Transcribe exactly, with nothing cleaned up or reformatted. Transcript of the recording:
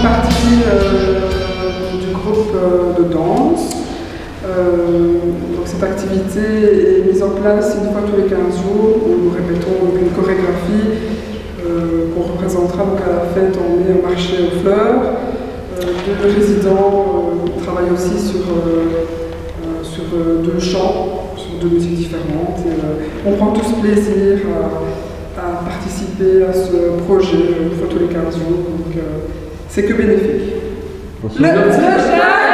fais partie euh, du groupe euh, de danse. Euh, donc cette activité est mise en place une fois tous les quinze jours où nous répétons donc, une chorégraphie euh, qu'on représentera donc, à la fête en mai au marché aux fleurs. Euh, deux résidents euh, travaillent aussi sur, euh, euh, sur euh, deux chants, sur deux musiques différentes. Et, euh, on prend tous plaisir à, à participer à ce projet une fois tous les quinze jours, donc euh, c'est que bénéfique. Le prochain